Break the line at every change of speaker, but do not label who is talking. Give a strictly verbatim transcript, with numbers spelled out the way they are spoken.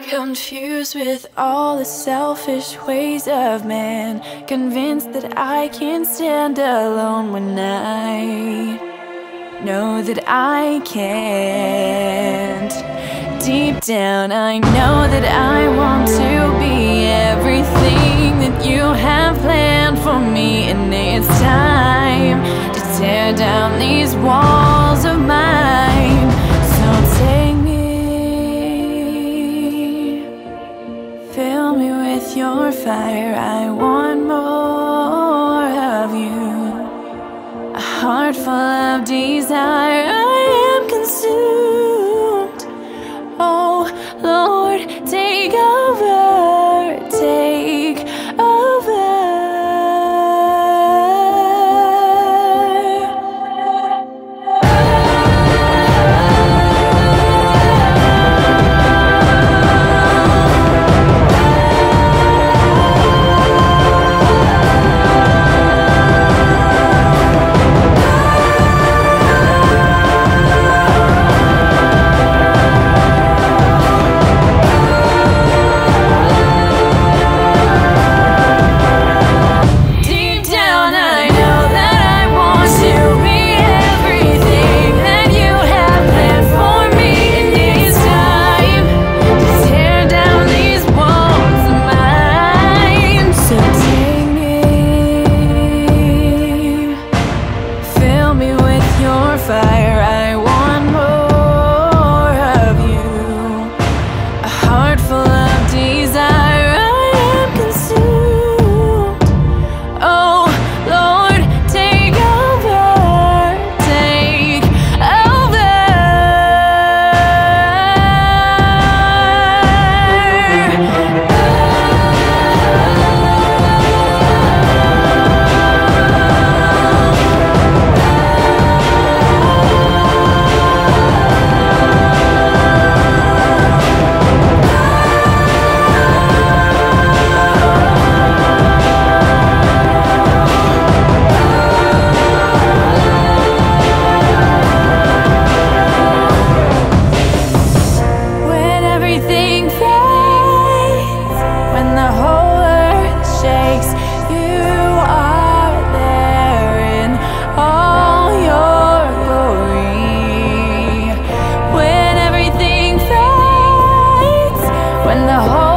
Confused with all the selfish ways of man, convinced that I can't stand alone when I know that I can't. Deep down I know that I want to be everything that you have planned for me, and it's time to tear down these walls of mine. So take me, fill me with your fire. I want more of you, a heart full of desire. I am consumed. Oh Lord, take over, take over. Fire, I want more of you, a heart full of desire. I am consumed. Oh Lord, take over, take over. When the whole